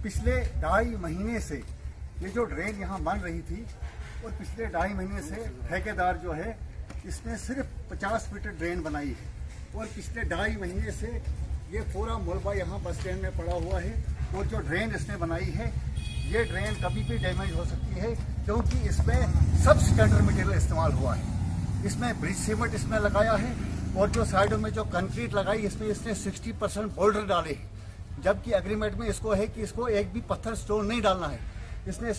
पिछले 2.5 महीने से ये जो ड्रेन यहाँ बन रही थी और पिछले 2.5 महीने से ठेकेदार जो है इसने सिर्फ 50 फीट ड्रेन बनाई है और पिछले 2.5 महीने से ये पूरा मलबा यहाँ बस स्टैंड में पड़ा हुआ है। और जो ड्रेन इसने बनाई है ये ड्रेन कभी भी डैमेज हो सकती है क्योंकि इसमें सब स्टैंडर्ड मटेरियल इस्तेमाल हुआ है। इसमें ब्रिज सीमेंट इसमें लगाया है और जो साइडों में जो कंक्रीट लगाई इसमें इसने 60% बोल्डर डाले हैं, जबकि एग्रीमेंट में इसको है कि इसको एक भी पत्थर स्टोन नहीं डालना है। इसने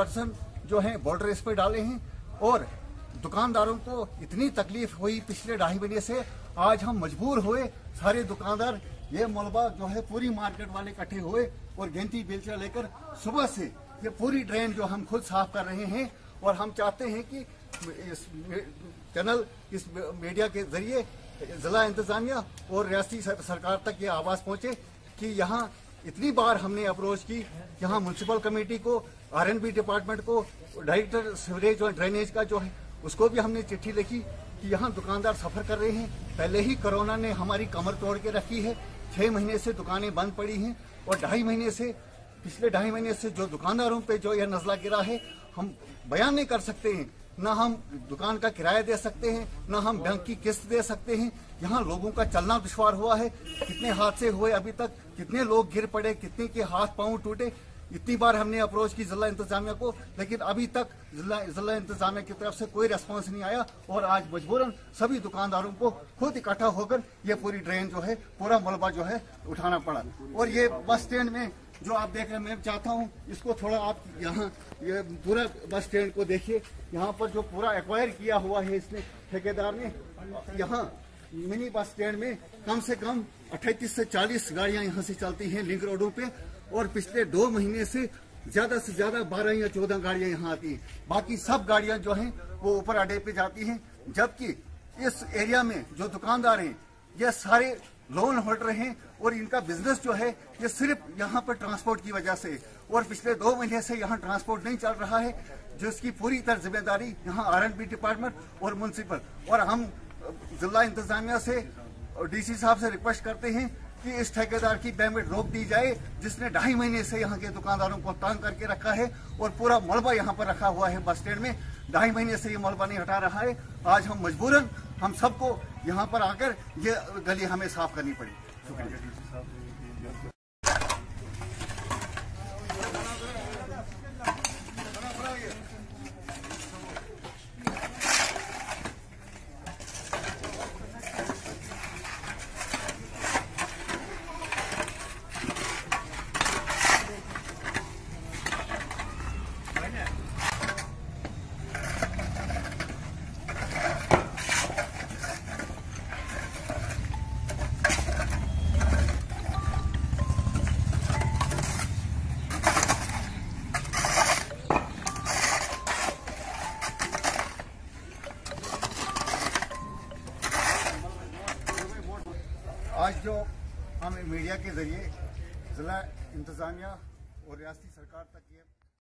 60% जो है बोल्डर इस पे डाले हैं और दुकानदारों को इतनी तकलीफ हुई पिछले 2.5 महीने से, आज हम मजबूर हुए सारे दुकानदार, ये मलबा जो है पूरी मार्केट वाले इकट्ठे हुए और गेंती बेलचा लेकर सुबह से ये पूरी ड्रेन जो हम खुद साफ कर रहे हैं। और हम चाहते हैं कि इस चैनल, इस मीडिया के जरिए जिला इंतजामिया और रियासती सरकार तक ये आवाज पहुंचे कि यहाँ इतनी बार हमने अप्रोच की, यहाँ म्यूनसिपल कमेटी को, R&B डिपार्टमेंट को, डायरेक्टर सीवरेज और ड्रेनेज का जो है उसको भी हमने चिट्ठी लिखी कि यहाँ दुकानदार सफर कर रहे हैं। पहले ही कोरोना ने हमारी कमर तोड़ के रखी है, 6 महीने से दुकानें बंद पड़ी हैं और 2.5 महीने से, पिछले 2.5 महीने से जो दुकानदारों पे जो यह नजला गिरा है हम बयान नहीं कर सकते हैं। ना हम दुकान का किराया दे सकते हैं, ना हम बैंक की किस्त दे सकते हैं। यहाँ लोगों का चलना दुश्वार हुआ है। कितने हादसे हुए अभी तक, कितने लोग गिर पड़े, कितने के हाथ पांव टूटे। इतनी बार हमने अप्रोच की जिला इंतजामिया को, लेकिन अभी तक जिला इंतजामिया की तरफ से कोई रेस्पॉन्स नहीं आया और आज मजबूरन सभी दुकानदारों को खुद इकट्ठा होकर ये पूरी ड्रेन जो है, पूरा मलबा जो है उठाना पड़ा। और ये बस स्टैंड में जो आप देख रहे हैं, मैं चाहता हूँ इसको थोड़ा आप यहाँ ये पूरा बस स्टैंड को देखिए। यहाँ पर जो पूरा एक्वायर किया हुआ है इसने ठेकेदार ने, यहाँ मिनी बस स्टैंड में कम से कम 38 से 40 गाड़ियां यहाँ से चलती हैं लिंक रोडों पे और पिछले 2 महीने से ज्यादा 12 या 14 गाड़ियां यहाँ आती हैं। बाकी सब गाड़ियां जो हैं वो ऊपर अड्डे पे जाती हैं, जबकि इस एरिया में जो दुकानदार हैं ये सारे लोन होल्डर हैं और इनका बिजनेस जो है ये सिर्फ यहाँ पर ट्रांसपोर्ट की वजह से, और पिछले 2 महीने से यहाँ ट्रांसपोर्ट नहीं चल रहा है, जिसकी पूरी तरह जिम्मेदारी यहाँ R&B डिपार्टमेंट और म्यूनसिपल। और हम जिला इंतजामिया से और DC साहब से रिक्वेस्ट करते हैं कि इस ठेकेदार की पेमेंट रोक दी जाए, जिसने 2.5 महीने से यहाँ के दुकानदारों को तंग करके रखा है और पूरा मलबा यहाँ पर रखा हुआ है बस स्टैंड में। 2.5 महीने से ये मलबा नहीं हटा रहा है। आज हम मजबूरन हम सबको यहाँ पर आकर ये गली हमें साफ करनी पड़ी। शुक्रिया। आज जो हम मीडिया के जरिए जिला इंतजामिया और रियासती सरकार तक ये